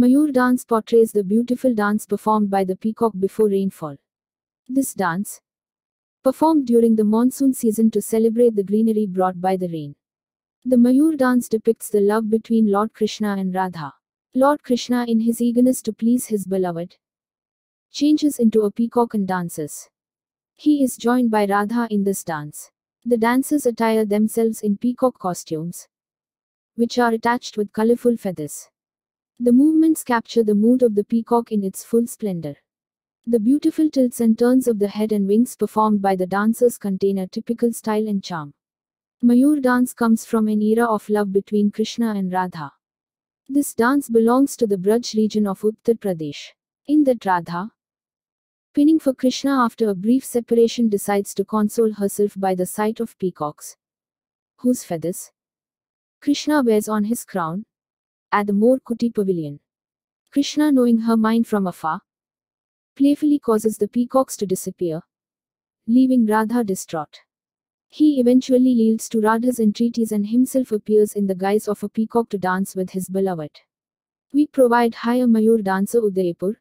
Mayur dance portrays the beautiful dance performed by the peacock before rainfall. This dance, performed during the monsoon season to celebrate the greenery brought by the rain. The Mayur dance depicts the love between Lord Krishna and Radha. Lord Krishna, in his eagerness to please his beloved, changes into a peacock and dances. He is joined by Radha in this dance. The dancers attire themselves in peacock costumes, which are attached with colorful feathers. The movements capture the mood of the peacock in its full splendor. The beautiful tilts and turns of the head and wings performed by the dancers contain a typical style and charm. Mayur dance comes from an era of love between Krishna and Radha. This dance belongs to the Braj region of Uttar Pradesh. In that Radha, pining for Krishna after a brief separation, decides to console herself by the sight of peacocks, whose feathers Krishna wears on his crown, at the Morkuti pavilion. Krishna, knowing her mind from afar, playfully causes the peacocks to disappear, leaving Radha distraught. He eventually yields to Radha's entreaties and himself appears in the guise of a peacock to dance with his beloved. We provide Higher Mayur Dancer Udaipur,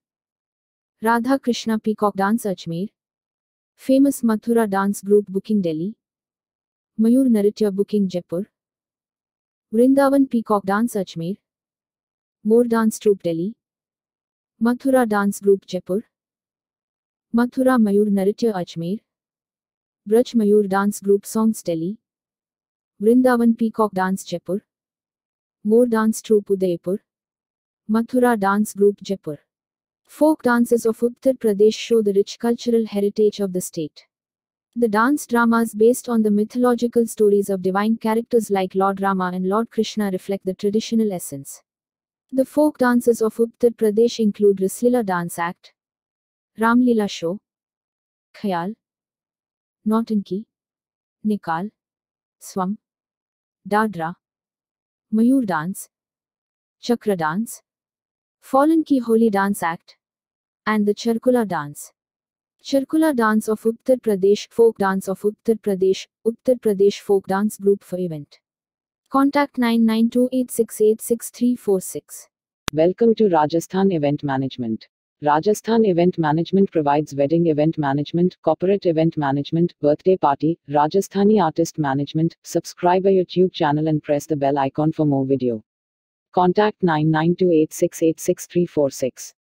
Radha Krishna Peacock Dance Ajmer, Famous Mathura Dance Group Booking Delhi, Mayur Naritya Booking Jaipur, Vrindavan Peacock Dance Ajmer, More Dance Troupe Delhi, Mathura Dance Group Jaipur, Mathura Mayur Naritya Ajmer, Braj Mayur Dance Group Songs Delhi, Vrindavan Peacock Dance Jaipur, More Dance Troupe Udaipur, Mathura Dance Group Jaipur. Folk dances of Uttar Pradesh show the rich cultural heritage of the state. The dance dramas based on the mythological stories of divine characters like Lord Rama and Lord Krishna reflect the traditional essence. The folk dances of Uttar Pradesh include Raslila Dance Act, Ramlila Show, Khayal, Nautanki, Nikal, Swam, Dadra, Mayur Dance, Chakra Dance, Fallen Ki Holi Dance Act, and the Charkula Dance. Charkula Dance of Uttar Pradesh, Folk Dance of Uttar Pradesh Folk Dance Group for event. Contact 9928686346. Welcome to Rajasthan Event Management. Rajasthan Event Management provides wedding event management, corporate event management, birthday party, Rajasthani artist management. Subscribe our YouTube channel and press the bell icon for more video. Contact 9928686346.